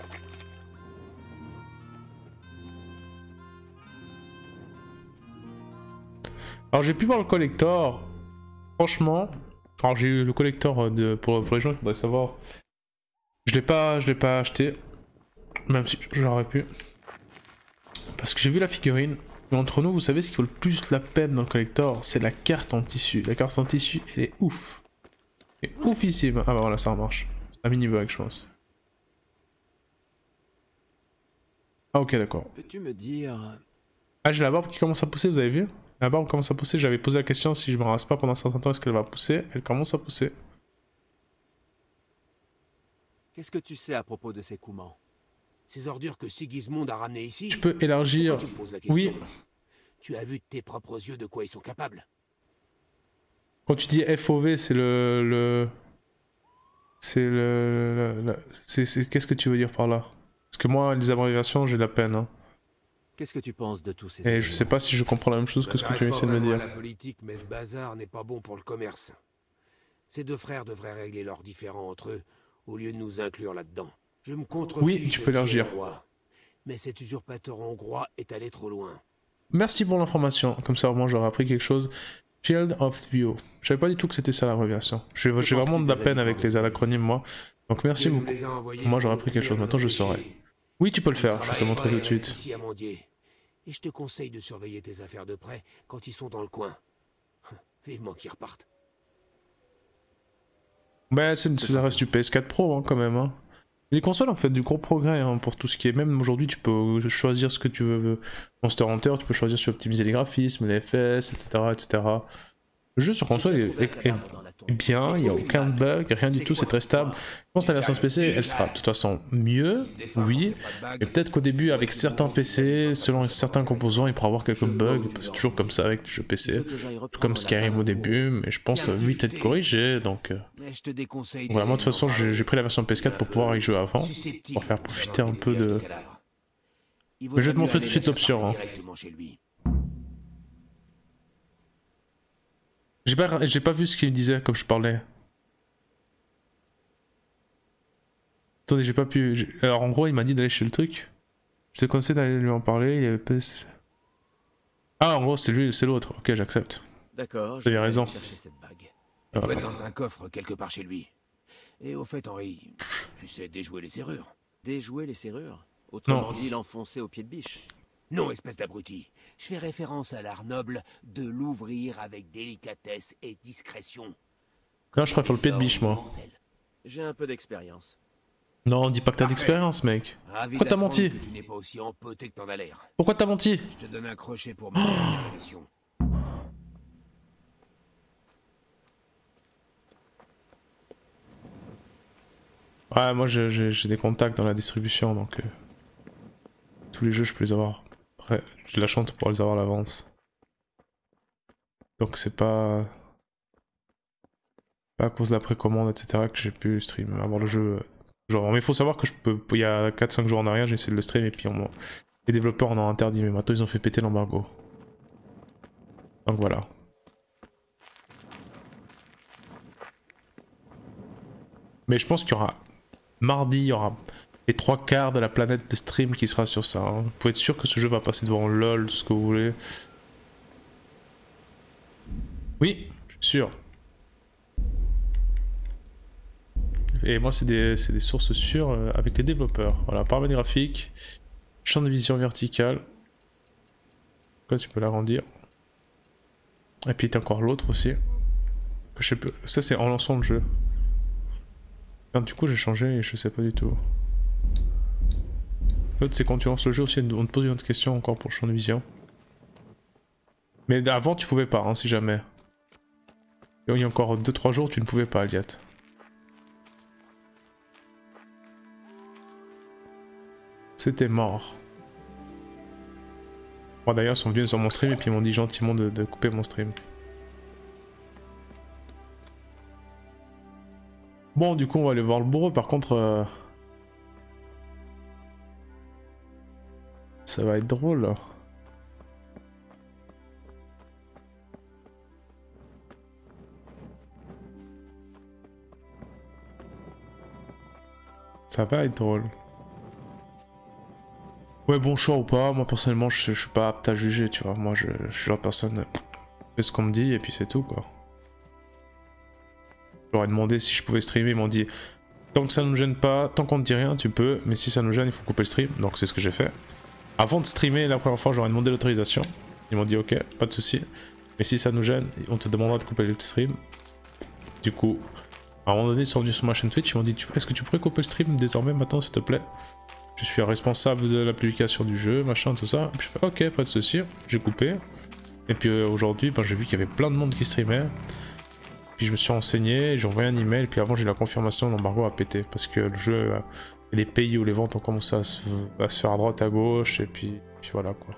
Alors j'ai pu voir le collector. Franchement, alors j'ai eu le collector pour les gens qui voudraient savoir. Je l'ai pas acheté, même si j'aurais pu. Parce que j'ai vu la figurine. Mais entre nous, vous savez ce qui vaut le plus la peine dans le collector, c'est la carte en tissu. La carte en tissu, elle est ouf. Elle est oufissime. Ah bah voilà, ça marche. C'est un mini bug, je pense. Ah ok, d'accord. Peux-tu me dire... Ah, j'ai la barbe qui commence à pousser, vous avez vu? La barbe commence à pousser, j'avais posé la question si je me rase pas pendant un certain temps, est-ce qu'elle va pousser? Elle commence à pousser. Qu'est-ce que tu sais à propos de ces Koumans? Ces ordures que Sigismond a ramenées ici. Tu peux élargir. Pourquoi tu me poses la question? Oui. Tu as vu de tes propres yeux de quoi ils sont capables. Quand tu dis FOV, c'est qu'est-ce que tu veux dire par là? Parce que moi, les abréviations, j'ai la peine. Hein. Qu'est-ce que tu penses de tous ces Et je sais pas si je comprends la même chose que ce que tu essaies de me dire. La politique, mais ce bazar n'est pas bon pour le commerce. Ces deux frères devraient régler leurs différends entre eux, au lieu de nous inclure là-dedans. Je me contrefiche. Oui, tu peux élargir. Mais cet usurpateur hongrois est allé trop loin. Merci pour l'information. Comme ça, au moins, j'aurais appris quelque chose. Field of View. Je savais pas du tout que c'était ça l'abréviation. J'ai vraiment de la peine avec les acronymes, moi. Donc merci beaucoup. Moi, j'aurais appris quelque chose. Maintenant, je saurai. Oui, tu peux le faire. Je vais te le montrer tout de suite. Et je te conseille de surveiller tes affaires de près quand ils sont dans le coin. Vivement qu'ils repartent. Mais ça reste du PS4 Pro hein, quand même. Hein. Les consoles ont fait du gros progrès hein, pour tout ce qui est. Même aujourd'hui, tu peux choisir ce que tu veux. Monster Hunter, tu peux choisir si tu veux optimiser les graphismes, les FPS, etc. etc. Le jeu sur console est bien, il n'y a aucun bug, rien du tout, c'est très stable. Je pense que la version PC, elle sera de toute façon mieux, oui. Et peut-être qu'au début, avec certains PC, selon certains composants, il pourra avoir quelques bugs. C'est toujours comme ça avec les jeux PC. Comme Skyrim au début, mais je pense vite être corrigé. Donc voilà, moi de toute façon, j'ai pris la version PS4 pour pouvoir y jouer avant, pour faire profiter un peu de... Mais je vais te montrer tout de suite l'option. Hein. J'ai pas vu ce qu'il me disait comme je parlais. Attendez, j'ai pas pu... Alors en gros, il m'a dit d'aller chez le truc. Je te conseille d'aller lui en parler, il y avait pas... Ah, en gros, c'est lui, c'est l'autre. Ok, j'accepte. D'accord, j'ai raison. Chercher cette bague. Elle doit être dans un coffre quelque part chez lui. Et au fait, Henri, tu sais déjouer les serrures. Déjouer les serrures? Autrement dit, l'enfoncer au pied de biche. Non, espèce d'abruti. Je fais référence à l'art noble de l'ouvrir avec délicatesse et discrétion. Non, je préfère le pied de biche, moi. J'ai un peu d'expérience. Non, dis pas que t'as d'expérience, mec. Pourquoi t'as menti? Tu n'es pas aussi empoté que t'en as l'air. Pourquoi t'as menti? Je te donne un crochet pour ma dernière mission. Ouais, moi j'ai des contacts dans la distribution, donc... tous les jeux, je peux les avoir. Après, j'ai la chance de pouvoir les avoir à l'avance. Donc c'est pas... pas à cause de la précommande, etc. que j'ai pu stream, avoir le jeu... Genre, mais il faut savoir que je peux... Il y a 4-5 jours en arrière, j'ai essayé de le stream et puis les développeurs en ont interdit, mais maintenant ils ont fait péter l'embargo. Donc voilà. Mais je pense qu'il y aura... Mardi, il y aura les 3/4 de la planète de stream qui sera sur ça. Hein. Vous pouvez être sûr que ce jeu va passer devant LOL, ce que vous voulez. Oui, je suis sûr. Et moi, c'est des sources sûres avec les développeurs. Voilà, paramètres graphiques, champ de vision vertical. Là, tu peux l'agrandir. Et puis, t'as encore l'autre aussi. Je sais plus. Ça, c'est en lançant le jeu. Enfin, du coup, j'ai changé et je sais pas du tout. L'autre, c'est quand tu lances le jeu aussi, on te pose une autre question encore pour le champ de vision. Mais avant, tu pouvais pas, hein, si jamais. Et il y a encore 2-3 jours, tu ne pouvais pas, Aliat. C'était mort. Bon, d'ailleurs, ils sont venus sur mon stream et puis ils m'ont dit gentiment de couper mon stream. Bon, du coup, on va aller voir le bourreau. Par contre, ça va être drôle. Là. Ça va être drôle. Ouais, bon choix ou pas. Moi, personnellement, je suis pas apte à juger, tu vois. Moi, je suis la personne. Je fais ce qu'on me dit et puis c'est tout, quoi. Je leur ai demandé si je pouvais streamer, ils m'ont dit tant que ça ne nous gêne pas, tant qu'on ne dit rien, tu peux, mais si ça nous gêne, il faut couper le stream. Donc c'est ce que j'ai fait. Avant de streamer la première fois, j'aurais demandé l'autorisation. Ils m'ont dit ok, pas de souci. Mais si ça nous gêne, on te demandera de couper le stream. Du coup, à un moment donné, ils sont venus sur ma chaîne Twitch, ils m'ont dit est-ce que tu pourrais couper le stream désormais maintenant, s'il te plaît? Je suis responsable de la publication du jeu, machin, tout ça. Et puis je fais ok, pas de souci, j'ai coupé. Et puis aujourd'hui, j'ai vu qu'il y avait plein de monde qui streamait. Puis je me suis renseigné, j'ai envoyé un email, puis avant j'ai la confirmation, l'embargo a pété, parce que le jeu Et les pays où les ventes ont commencé à se faire à droite à gauche, et puis voilà quoi.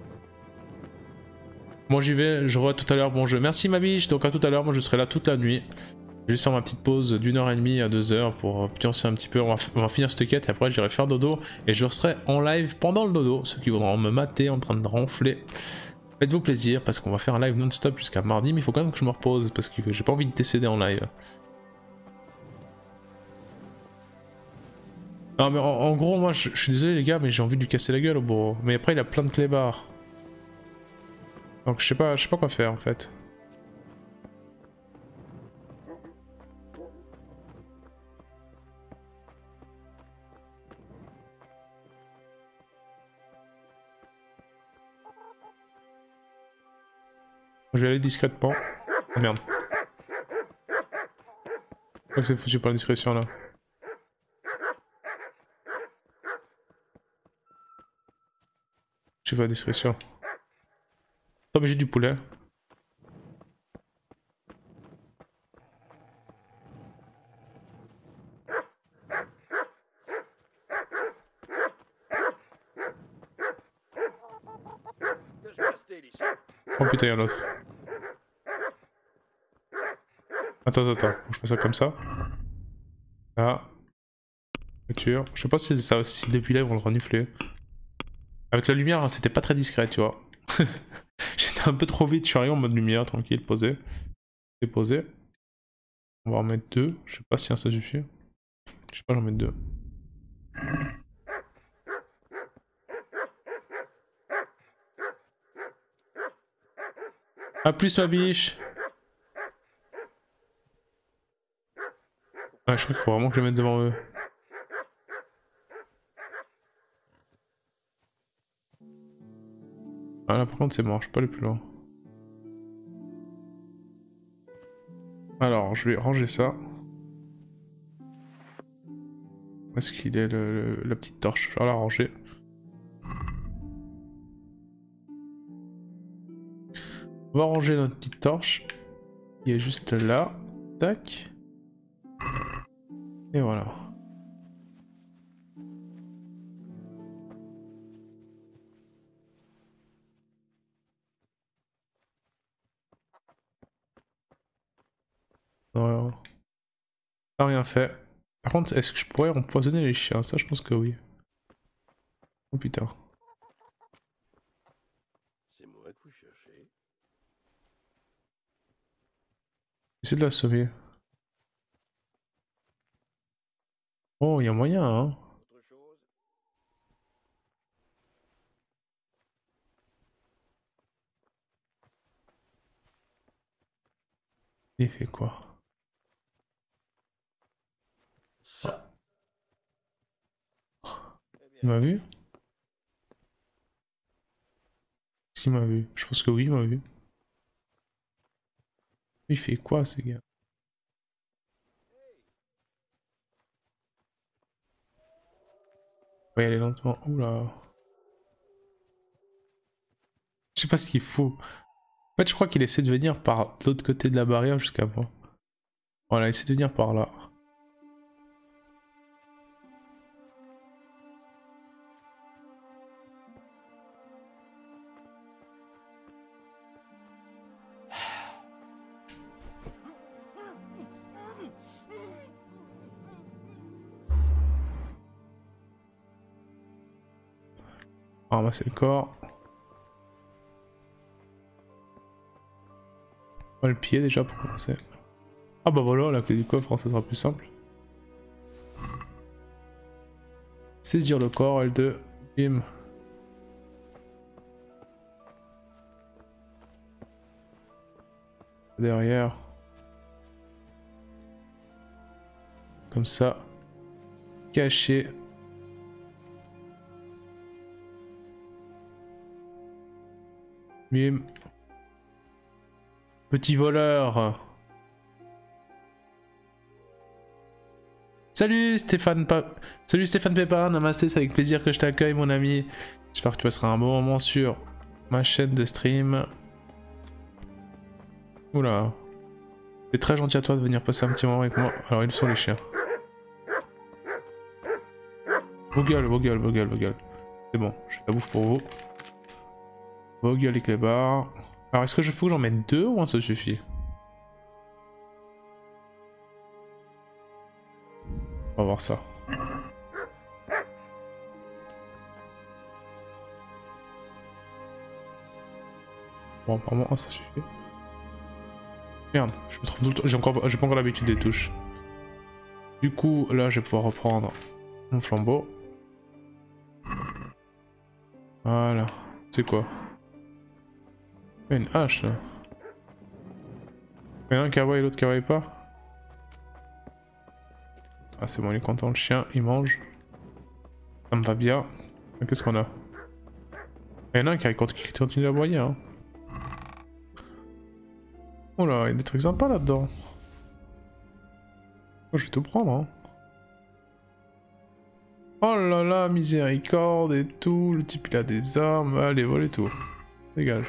Moi j'y vais, je revois tout à l'heure, bon jeu. Merci ma biche, donc à tout à l'heure, moi je serai là toute la nuit. Je vais juste faire ma petite pause d'1h30 à 2h pour pioncer un petit peu, on va finir cette quête et après j'irai faire dodo. Et je serai en live pendant le dodo, ceux qui voudront me mater en train de ronfler. Faites-vous plaisir parce qu'on va faire un live non-stop jusqu'à mardi, mais il faut quand même que je me repose parce que j'ai pas envie de décéder en live. Non mais en gros moi je suis désolé les gars mais j'ai envie de lui casser la gueule au bourreau. Mais après il a plein de clébards. Donc je sais pas quoi faire en fait. Je vais aller discrètement. Oh merde. Je crois que c'est foutu par la discrétion là. Je sais pas, discrétion. Non mais j'ai du poulet. Oh putain, y'a l'autre. Attends, faut que je fasse ça comme ça. Là. Voiture. Je sais pas si ça aussi depuis là ils vont le renifler. Avec la lumière, hein, c'était pas très discret, tu vois. J'étais un peu trop vite, je suis arrivé en mode lumière, tranquille, posé. Déposé. On va en mettre 2. Je sais pas si ça suffit. Je sais pas, j'en mets 2. A plus ma biche. Ah, je crois qu'il faut vraiment que je les mette devant eux. Ah là par contre c'est mort, je peux pas aller plus loin. Alors je vais ranger ça. Où est-ce qu'il est la petite torche? Je vais la ranger. On va ranger notre petite torche. Il est juste là. Tac. Et voilà. Voilà. Pas rien fait. Par contre, est-ce que je pourrais empoisonner les chiens? Ça, je pense que oui. Oh putain. C'est moi que vous cherchez. Essaye de l'assommer. Oh, il y a moyen, hein. Autre chose? Il fait quoi? Ça. Il m'a vu? Est-ce qu'il m'a vu? Je pense que oui, il m'a vu. Il fait quoi, ce gars? On va y aller lentement. Oula. Je sais pas ce qu'il faut. En fait, je crois qu'il essaie de venir par l'autre côté de la barrière jusqu'à moi. Voilà, il essaie de venir par là. On va ramasser le corps. On va le piller déjà pour commencer. Ah bah voilà, la clé du coffre, ça sera plus simple. Saisir le corps, L2, bim. Derrière. Comme ça. Caché. Bim. Petit voleur. Salut Stéphane Pépin, namasté, c'est avec plaisir que je t'accueille mon ami. J'espère que tu passeras un bon moment sur ma chaîne de stream. Oula. C'est très gentil à toi de venir passer un petit moment avec moi. Alors ils sont les chiens. Vos gueules, vos gueules, vos gueules, vos gueules. C'est bon, j'ai la bouffe pour vous. Vos gueules et clébards. Alors est-ce que je faut que j'en mette 2 ou un ça suffit? On va voir ça. Bon, apparemment, ça suffit. Merde, je me trompe tout le temps. J'ai pas encore l'habitude des touches. Du coup, là, je vais pouvoir reprendre mon flambeau. Voilà. C'est quoi? Il y a une hache là. Il y en a un qui aboie et l'autre qui aboie pas. Ah, c'est bon, il est content, le chien, il mange. Ça me va bien. Qu'est-ce qu'on a? Il y en a un qui continue d'aboyer, hein. Oh là, il y a des trucs sympas là-dedans. Oh, je vais tout prendre, hein. Oh là là, miséricorde et tout. Le type il a des armes. Allez, volez tout. Dégage.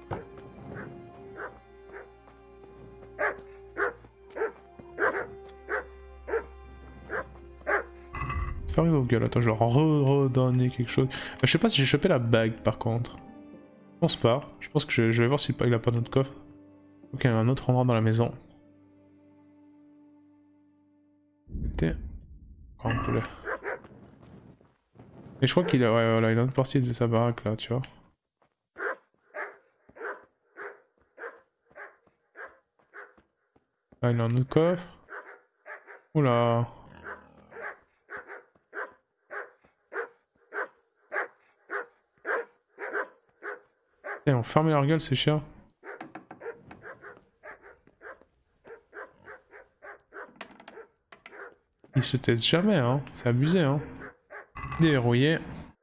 Fermez vos gueules. Attends, je vais redonner quelque chose. Je sais pas si j'ai chopé la bague par contre. Je pense pas. Je pense que je vais voir si il a pas notre coffre. Ok, il y a un autre endroit dans la maison. C'était. Oh, un poulet. Et je crois qu'il a. Ouais, voilà, il a une partie de sa baraque là, tu vois. Là, il a un autre coffre. Oula. Ils ont fermé leur gueule, ces chiens. Ils se taisent jamais, hein. C'est abusé, hein. Déverrouillé.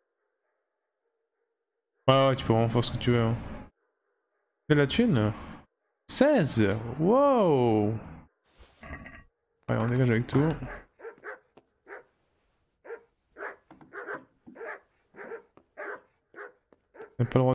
Ouais, tu peux vraiment faire ce que tu veux, hein. De la thune 16. Wow. Allez, on dégage avec tout. On n'a pas le droit